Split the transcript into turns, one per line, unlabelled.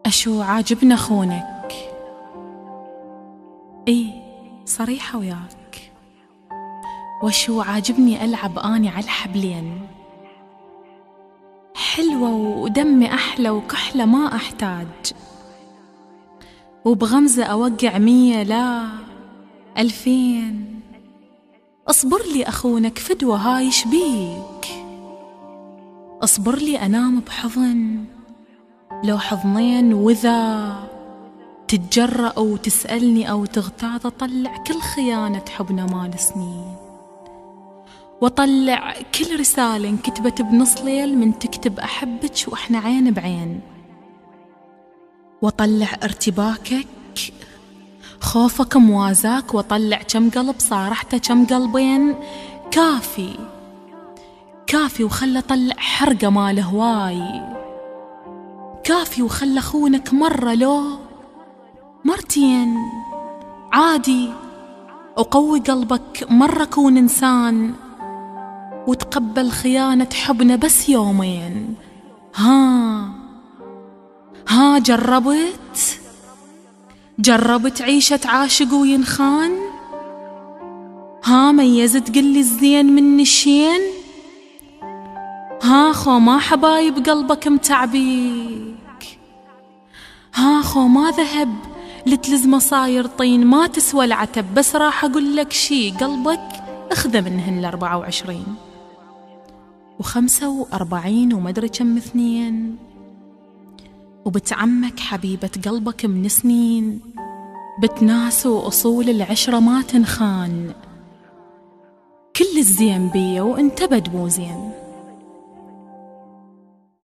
أشو عاجبنا خونك؟ إيه صريحة وياك. وشو عاجبني ألعب أني على الحبلين، حلوة ودمي أحلى وكحلة ما أحتاج، وبغمزة أوقع 100 لا 2000. اصبر لي أخونك فدوة هاي شبيك، اصبر لي أنام بحضن لو حضنين، وإذا تتجرأ وتسألني أو تغتاظ أطلع كل خيانة حبنا مال سنين، وأطلع كل رسالة انكتبت بنص ليل من تكتب أحبك وإحنا عين بعين، وأطلع ارتباكك خوفك موازاك، وأطلع كم قلب صارحته كم قلبين. كافي كافي وخلى طلع حرقة مال هواي، كافي وخلى خونك مرة لو مرتين عادي، وقوي قلبك مرة كون إنسان، وتقبل خيانة حبنا بس يومين. ها جربت عيشة عاشق وينخان؟ ها ميزت قلي الزين من الشين؟ ها خو ما حبايب قلبك متعبيك؟ ها خو ما ذهب لتلز مصاير طين ما تسوى العتب؟ بس راح أقول لك شي، قلبك اخذ منهن 24 و45 ومدري كم 2، وبتعمك حبيبة قلبك من سنين، بتناس وأصول العشرة ما تنخان. كل الزين بيا وانت بد مو زين.